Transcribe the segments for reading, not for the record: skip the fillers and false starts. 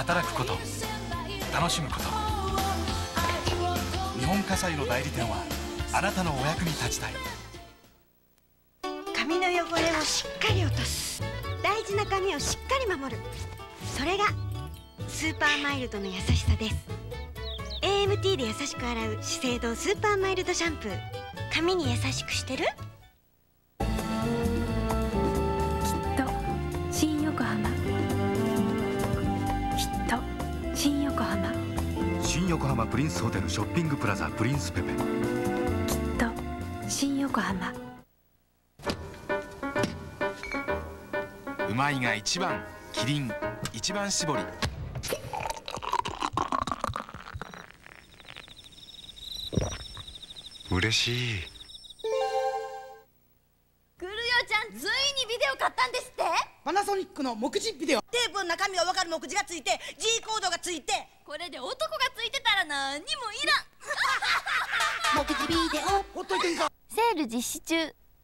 働くこと、楽しむこと。日本火災の代理店はあなたのお役に立ちたい。 髪の汚れをしっかり落とす、大事な髪をしっかり守る、それがスーパーマイルドの優しさです。 AMT で優しく洗う資生堂スーパーマイルドシャンプー。髪に優しくしてる？ きっと新横浜、きっと新横浜。 新横浜プリンスホテルショッピングプラザプリンスペペ。 きっと新横浜。 うまいが一番、キリン一番搾り。 嬉しい。 クルヨちゃん、ついにビデオ買ったんですって。 パナソニックの目次ビデオ。テープの中身が分かる目次がついて G コードがついて、 これで男がついてたら何にもいらん。 目次ビデオほっといてんか。 セール実施中。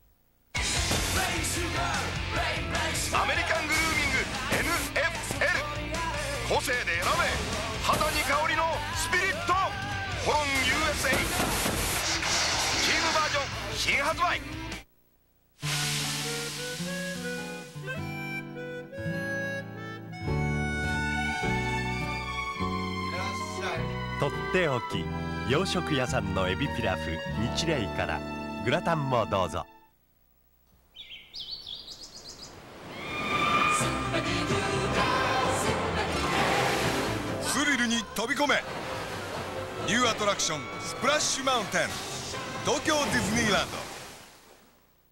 アメリカングルーミング NFL。 個性で選べ、肌に香りのスピリットホロン USA チームバージョン新発売。 とっておき洋食屋さんのエビピラフ日霊からグラタンもどうぞ。 スリルに飛び込め、ニューアトラクションスプラッシュマウンテン東京ディズニーランド。